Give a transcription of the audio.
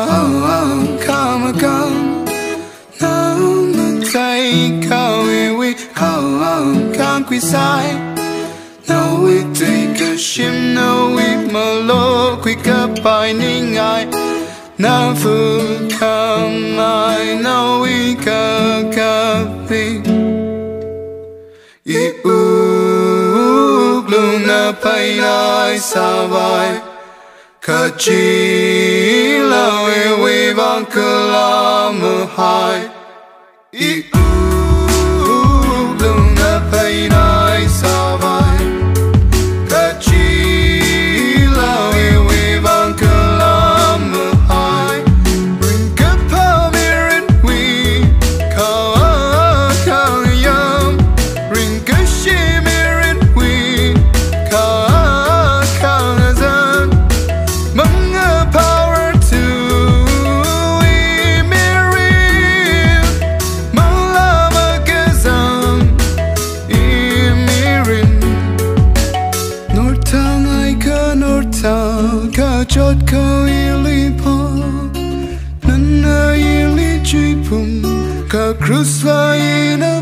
come come nắng tay cao we can't quy sai no we take a shim no we malo quy cấp bài ninh ai na phu come I know we copy i luôn na pai ai sa vai ka chi la we van ka mu hai i luôn na pai ai sa vai ka chi la we van ka mu hai bring ka pa mirin we ka yam bring ka shi mirin we ka zan mang power to we mirin mang lama kazam I mirin nortang ai ka nortang ka chot ka ili pa nana ili chipum ka cruise vai na